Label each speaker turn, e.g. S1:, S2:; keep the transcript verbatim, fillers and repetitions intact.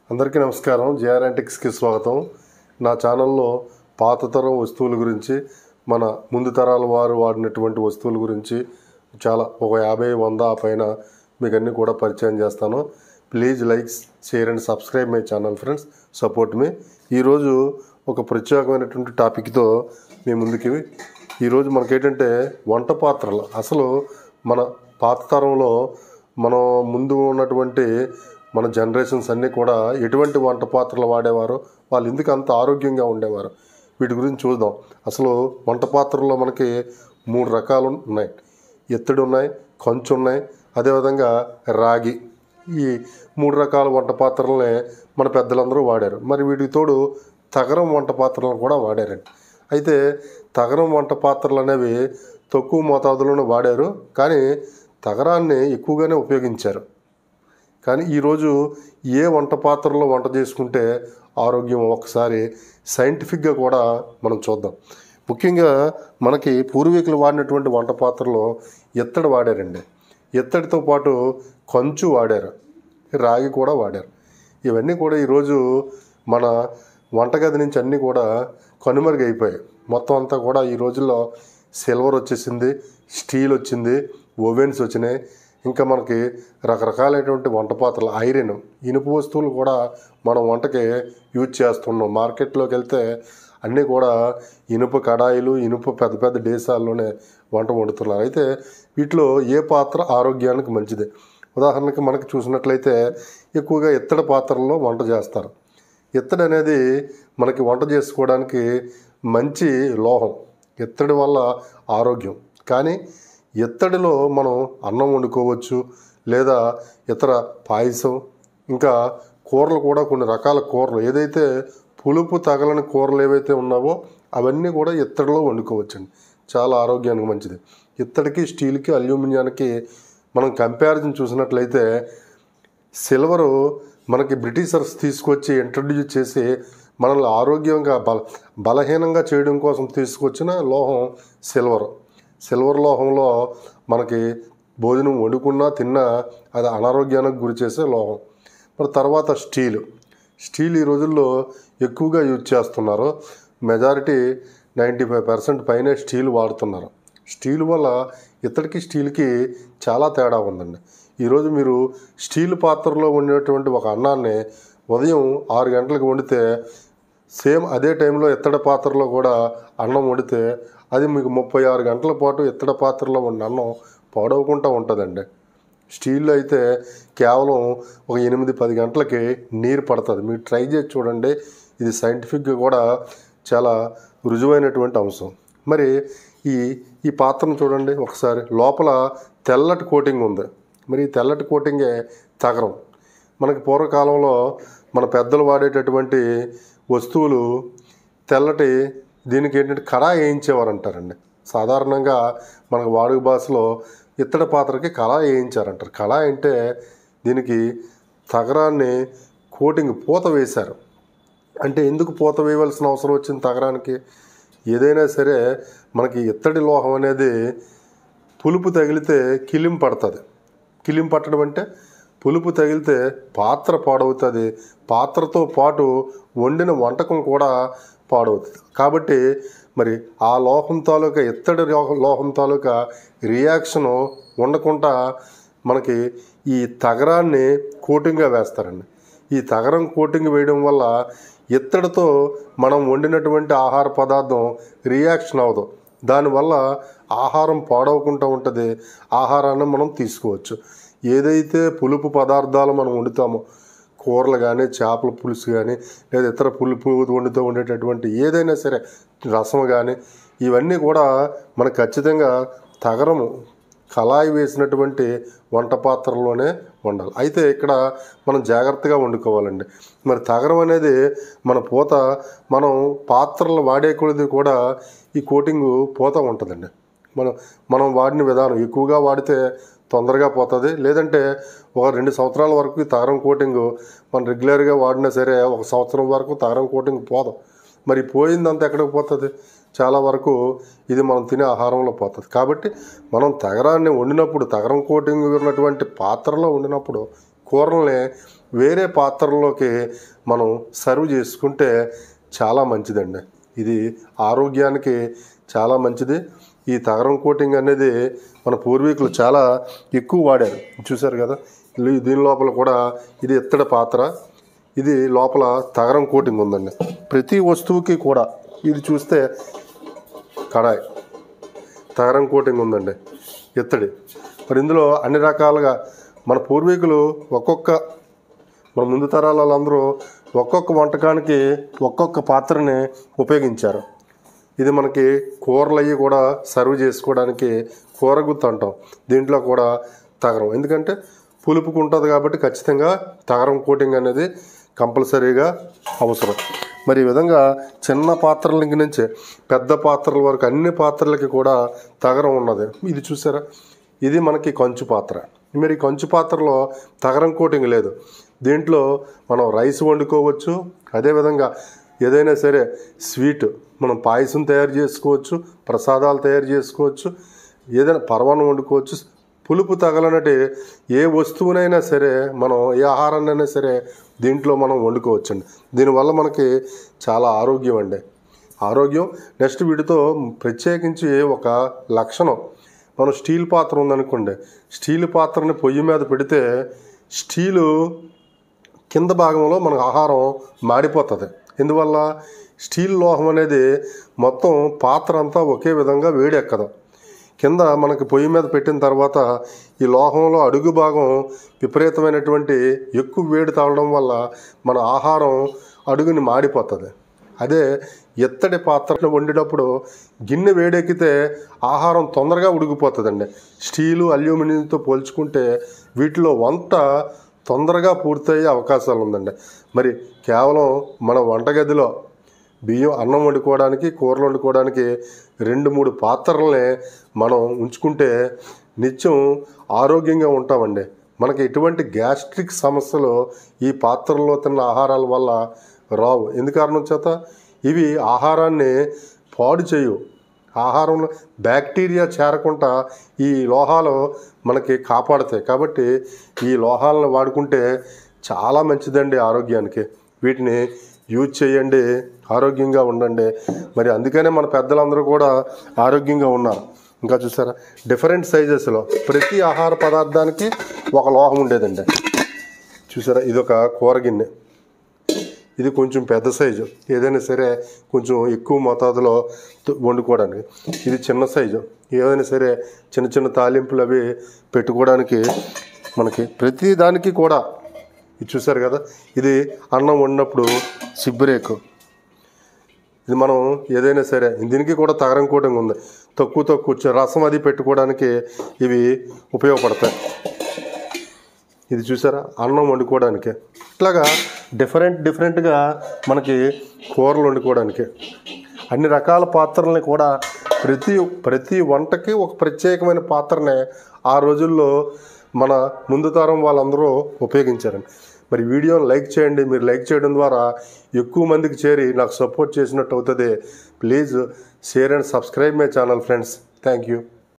S1: అందరికీ నమస్కారం. జేఆర్ యాంటిక్స్కి స్వాగతం. నా ఛానల్లో పాత తరం వస్తువుల గురించి, మన ముందు తరాల వారు వాడినటువంటి వస్తువుల గురించి చాలా ఒక యాభై వంద పైన మీకు అన్నీ కూడా పరిచయం చేస్తాను. Please likes share and subscribe my channel friends, support me. ఈరోజు ఒక ప్రత్యేకమైనటువంటి టాపిక్తో మీ ముందుకి. ఈరోజు మనకేంటంటే వంట పాత్రలు. అసలు మన పాత తరంలో మనం ముందు ఉన్నటువంటి మన జనరేషన్స్ అన్నీ కూడా ఎటువంటి వంట పాత్రలు వాడేవారు, వాళ్ళు ఎందుకు అంత ఆరోగ్యంగా ఉండేవారు, వీటి గురించి చూద్దాం. అసలు వంట పాత్రల్లో మనకి మూడు రకాలు ఉన్నాయి. ఎత్తడి ఉన్నాయి, కంచు ఉన్నాయి, అదేవిధంగా రాగి. ఈ మూడు రకాల వంట పాత్రలనే మన పెద్దలందరూ వాడారు. మరి వీటికి తోడు తగరం వంట పాత్రలను కూడా వాడారండి. అయితే తగరం వంట పాత్రలు అనేవి తక్కువ మోతాదులోనే వాడారు, కానీ తగరాన్ని ఎక్కువగానే ఉపయోగించారు. కానీ ఈరోజు ఏ వంట పాత్రలో వంట చేసుకుంటే ఆరోగ్యం ఒకసారి సైంటిఫిక్గా కూడా మనం చూద్దాం. ముఖ్యంగా మనకి పూర్వీకులు వాడినటువంటి వంట పాత్రలో ఎత్తడి వాడారండి. ఎత్తడితో పాటు కంచు వాడారు, రాగి కూడా వాడారు. ఇవన్నీ కూడా ఈరోజు మన వంటగది నుంచి అన్నీ కూడా కనుమరుగైపోయాయి. మొత్తం అంతా కూడా ఈ రోజుల్లో సిల్వర్ వచ్చేసింది, స్టీల్ వచ్చింది, ఓవెన్స్ వచ్చినాయి. ఇంకా మనకి రకరకాలైనటువంటి వంట పాత్రలు, ఐరన్, ఇనుప వస్తువులు కూడా మనం వంటకి యూజ్ చేస్తున్నాం. మార్కెట్లోకి వెళ్తే అన్నీ కూడా ఇనుప కడాయిలు, ఇనుప పెద్ద పెద్ద డేసాల్లోనే వంట వండుతున్నారు. అయితే వీటిలో ఏ పాత్ర ఆరోగ్యానికి మంచిది? ఉదాహరణకి మనకి చూసినట్లయితే ఎక్కువగా ఎత్తడి పాత్రల్లో వంట చేస్తారు. ఎత్తడి అనేది మనకి వంట చేసుకోవడానికి మంచి లోహం. ఎత్తడి వల్ల ఆరోగ్యం. కానీ ఎత్తడిలో మనం అన్నం వండుకోవచ్చు, లేదా ఇతర పాయసం, ఇంకా కూరలు కూడా కొన్ని రకాల కూరలు, ఏదైతే పులుపు తగలని కూరలు ఏవైతే ఉన్నావో అవన్నీ కూడా ఎత్తడిలో వండుకోవచ్చండి. చాలా ఆరోగ్యానికి మంచిది. ఇత్తడికి, స్టీల్కి, అల్యూమినియానికి మనం కంపారిజన్ చూసినట్లయితే సిల్వరు మనకి బ్రిటిషర్స్ తీసుకొచ్చి ఇంట్రడ్యూస్ చేసి మనల్ని ఆరోగ్యంగా బల బలహీనంగా చేయడం కోసం తీసుకొచ్చిన లోహం సిల్వర్. సిల్వర్ లోహంలో మనకి భోజనం వండుకున్నా తిన్నా అది అనారోగ్యానికి గురి చేసే లోహం. మరి తర్వాత స్టీలు. స్టీల్ ఈ రోజుల్లో ఎక్కువగా యూజ్ చేస్తున్నారు. మెజారిటీ నైంటీ ఫైవ్ పర్సెంట్ పైనే స్టీల్ వాడుతున్నారు. స్టీల్ వల్ల ఇత్తడికి స్టీల్కి చాలా తేడా ఉందండి. ఈరోజు మీరు స్టీల్ పాత్రలో వండినటువంటి ఒక అన్నాన్ని ఉదయం ఆరు గంటలకు వండితే సేమ్ అదే టైంలో ఇత్తడి పాత్రలో కూడా అన్నం వండితే అది మీకు ముప్పై ఆరు గంటల పాటు ఇత్తడి పాత్రలో ఉన్న అన్నం పాడవకుండా ఉంటుందండి. స్టీల్లో అయితే కేవలం ఒక ఎనిమిది పది గంటలకి నీరు పడుతుంది. మీరు ట్రై చేసి చూడండి. ఇది సైంటిఫిక్గా కూడా చాలా రుజువైనటువంటి అంశం. మరి ఈ ఈ పాత్రను చూడండి ఒకసారి. లోపల తెల్లటి కోటింగ్ ఉంది. మరి ఈ తెల్లటి కోటింగే తగరం. మనకి పూర్వకాలంలో మన పెద్దలు వాడేటటువంటి వస్తువులు తెల్లటి, దీనికి ఏంటంటే కళాయి వేయించేవారు అంటారండి. సాధారణంగా మనకు వాడుక భాషలో ఇత్తడి పాత్రకి కళాయి వేయించారంటారు. కళాయి అంటే దీనికి తగరాన్ని కోటింగ్ పూత వేశారు. అంటే ఎందుకు పూత వేయవలసిన అవసరం వచ్చింది తగరానికి? ఏదైనా సరే మనకి ఇత్తడి లోహం అనేది పులుపు తగిలితే కిలిం పడుతుంది. కిలిం పట్టడం అంటే పులుపు తగిలితే పాత్ర పాడవుతుంది. పాత్రతో పాటు వండిన వంటకం కూడా పాడవుతుంది. కాబట్టి మరి ఆ లోహం తాలూకా, ఇత్తడి లోహం తాలూకా రియాక్షను ఉండకుండా మనకి ఈ తగరాన్ని కోటింగ్గా వేస్తారండి. ఈ తగరం కోటింగ్ వేయడం వల్ల ఇత్తడితో మనం వండినటువంటి ఆహార పదార్థం రియాక్షన్ అవ్వదు. దానివల్ల ఆహారం పాడవకుండా ఉంటుంది. ఆహారాన్ని మనం తీసుకోవచ్చు. ఏదైతే పులుపు పదార్థాలు మనం వండుతామో, కూరలు కానీ, చేపల పులుసు కానీ, లేదా ఇతర పులుపు వండుతూ ఉండేటటువంటి ఏదైనా సరే, రసం కానీ, ఇవన్నీ కూడా మనకు ఖచ్చితంగా తగరము కళాయి వేసినటువంటి వంట పాత్రలోనే వండాలి. అయితే ఇక్కడ మనం జాగ్రత్తగా వండుకోవాలండి. మరి తగరం అనేది మన పూత, మనం పాత్రలు వాడే కొలది కూడా ఈ కోటింగు పోతూ ఉంటుందండి. మనం మనం వాడిన విధానం ఎక్కువగా వాడితే తొందరగా పోతుంది. లేదంటే ఒక రెండు సంవత్సరాల వరకు ఈ తగరం కోటింగు మనం రెగ్యులర్గా వాడినా సరే ఒక సంవత్సరం వరకు తగరం కోటింగ్ పోదాం. మరి పోయిందంతా ఎక్కడికి పోతుంది? చాలా వరకు ఇది మనం తినే ఆహారంలో పోతుంది. కాబట్టి మనం తగరాన్ని వండినప్పుడు, తగరం కోటింగ్ ఉన్నటువంటి పాత్రలో వండినప్పుడు కూరల్ని వేరే పాత్రల్లోకి మనం సర్వ్ చేసుకుంటే చాలా మంచిదండి. ఇది ఆరోగ్యానికి చాలా మంచిది. ఈ తగరం కోటింగ్ అనేది మన పూర్వీకులు చాలా ఎక్కువ వాడారు. చూశారు కదా, దీని లోపల కూడా ఇది ఇత్తడి పాత్ర, ఇది లోపల తగరం కోటింగ్ ఉందండి. ప్రతి వస్తువుకి కూడా ఇది చూస్తే కడాయి తగరం కోటింగ్ ఉందండి, ఇత్తడి. మరి ఇందులో అన్ని రకాలుగా మన పూర్వీకులు ఒక్కొక్క మన ముందు తరాల వాళ్ళందరూ ఒక్కొక్క వంటకానికి ఒక్కొక్క పాత్రని ఉపయోగించారు. ఇది మనకి కూరలు అవి కూడా సర్వ్ చేసుకోవడానికి కూరగుత్తు అంటాం. దీంట్లో కూడా తగరం, ఎందుకంటే పులుపుకు ఉంటుంది కాబట్టి ఖచ్చితంగా తగరం కోటింగ్ అనేది కంపల్సరీగా అవసరం. మరి ఈ విధంగా చిన్న పాత్రల నుంచి పెద్ద పాత్రల వరకు అన్ని పాత్రలకి కూడా తగరం ఉన్నది. ఇది చూసారా, ఇది మనకి కంచు పాత్ర. మరి కంచు పాత్రలో తగరం కోటింగ్ లేదు. దీంట్లో మనం రైస్ వండుకోవచ్చు, అదేవిధంగా ఏదైనా సరే స్వీట్ మనం పాయసం తయారు చేసుకోవచ్చు, ప్రసాదాలు తయారు చేసుకోవచ్చు, ఏదైనా పరమాన్నం వండుకోవచ్చు. పులుపు తగలనటి ఏ వస్తువునైనా సరే మనం ఏ ఆహారాన్నైనా సరే దీంట్లో మనం వండుకోవచ్చు అండి. దీనివల్ల మనకి చాలా ఆరోగ్యం అండి, ఆరోగ్యం. నెక్స్ట్ వీటితో ప్రత్యేకించి ఒక లక్షణం, మనం స్టీల్ పాత్ర ఉందనుకోండి, స్టీల్ పాత్రని పొయ్యి మీద పెడితే స్టీలు కింద భాగంలో మనకు ఆహారం మాడిపోతుంది. ఎందువల్ల స్టీల్ లోహం అనేది మొత్తం పాత్ర అంతా ఒకే విధంగా వేడెక్కదు. కింద మనకి పొయ్యి మీద పెట్టిన తర్వాత ఈ లోహంలో అడుగు భాగం విపరీతమైనటువంటి ఎక్కువ వేడి తాగడం వల్ల మన ఆహారం అడుగుని మాడిపోతుంది. అదే ఇత్తడి పాత్రను వండేటప్పుడు గిన్నె వేడెక్కితే ఆహారం తొందరగా ఉడికిపోతుందండి. స్టీలు అల్యూమినియంతో పోల్చుకుంటే వీటిలో వంట తొందరగా పూర్తయ్యే అవకాశాలు ఉందండి. మరి కేవలం మన వంటగదిలో బియ్యం అన్నం వండుకోవడానికి, కూరలు వండుకోవడానికి రెండు మూడు పాత్రలనే మనం ఉంచుకుంటే నిత్యం ఆరోగ్యంగా ఉంటామండి. మనకి ఎటువంటి గ్యాస్ట్రిక్ సమస్యలు ఈ పాత్రల్లో తిన్న ఆహారాల వల్ల రావు. ఎందు కారణం చేత ఇవి ఆహారాన్ని పాడు చేయు. ఆహారంలో బ్యాక్టీరియా చేరకుండా ఈ లోహాలు మనకి కాపాడుతాయి. కాబట్టి ఈ లోహాలను వాడుకుంటే చాలా మంచిదండి ఆరోగ్యానికి. వీటిని యూజ్ చేయండి, ఆరోగ్యంగా ఉండండి. మరి అందుకనే మన పెద్దలందరూ కూడా ఆరోగ్యంగా ఉన్నారు. ఇంకా చూసారా, డిఫరెంట్ సైజెస్లో ప్రతి ఆహార పదార్థానికి ఒక లోహం ఉండేదండి. చూసారా, ఇదొక కూర గిన్నె, ఇది కొంచెం పెద్ద సైజు, ఏదైనా సరే కొంచెం ఎక్కువ మోతాదులో వండుకోవడానికి. ఇది చిన్న సైజు, ఏదైనా సరే చిన్న చిన్న తాలింపులు అవి పెట్టుకోవడానికి. మనకి ప్రతి దానికి కూడా ఇది చూసారు కదా, ఇది అన్నం వండినప్పుడు సిబ్బరేకు. ఇది మనం ఏదైనా సరే దీనికి కూడా తగరం కోటింగ్ ఉంది. తక్కువ తక్కువ రసం అది పెట్టుకోవడానికి ఇవి ఉపయోగపడతాయి. ఇది చూసారా, అన్నం వండుకోవడానికి. ఇట్లాగా డిఫరెంట్ డిఫరెంట్గా మనకి కూరలు వండుకోవడానికి అన్ని రకాల పాత్రలని కూడా ప్రతి ప్రతి వంటకి ఒక ప్రత్యేకమైన పాత్రనే ఆ రోజుల్లో మన ముందు తరం వాళ్ళందరూ ఉపయోగించారండి. మరి వీడియోని లైక్ చేయండి. మీరు లైక్ చేయడం ద్వారా ఎక్కువ మందికి చేరి నాకు సపోర్ట్ చేసినట్టు అవుతుంది. Please share and subscribe my channel friends. Thank you.